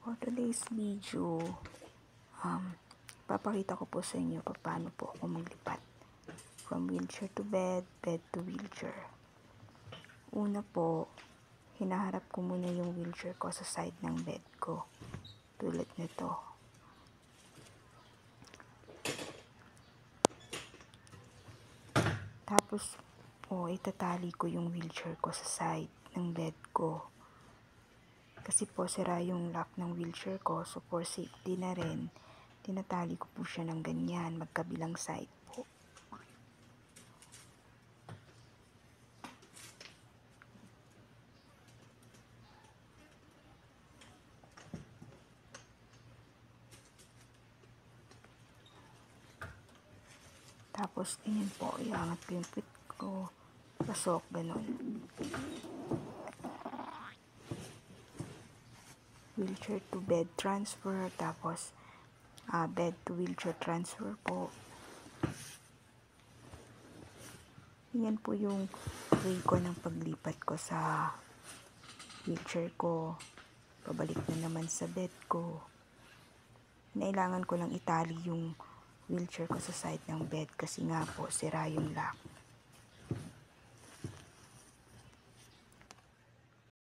For today's video, papakita ko po sa inyo paano po ako maglipat from wheelchair to bed, bed to wheelchair. Una po, hinaharap ko muna yung wheelchair ko sa side ng bed ko. Tulad nito. Tapos, itatali ko yung wheelchair ko sa side ng bed ko. Kasi po sira yung lock ng wheelchair ko, so for safety na rin, tinatali ko po siya ng ganyan, magkabilang side po. Tapos, ganyan po, iangat ko yung pit ko, pasok, ganun. Wheelchair to bed transfer, tapos bed to wheelchair transfer po. Yan po yung way ko ng paglipat ko sa wheelchair ko. Pabalik na naman sa bed ko. Kailangan ko lang itali yung wheelchair ko sa side ng bed kasi nga po sira yung lock.